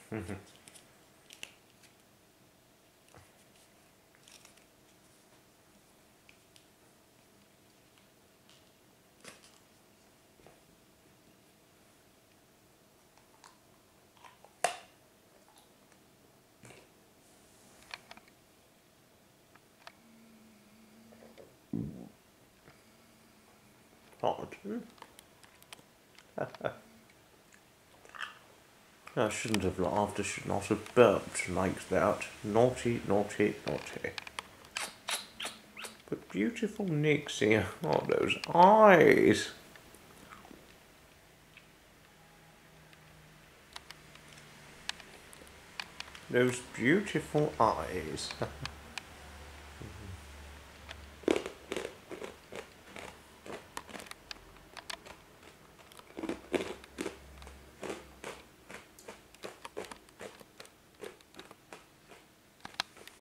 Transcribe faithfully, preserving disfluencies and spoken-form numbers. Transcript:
Pardon? I shouldn't have laughed. I should not have burped like that. Naughty, naughty, naughty. But beautiful Nixie, oh, those eyes. Those beautiful eyes.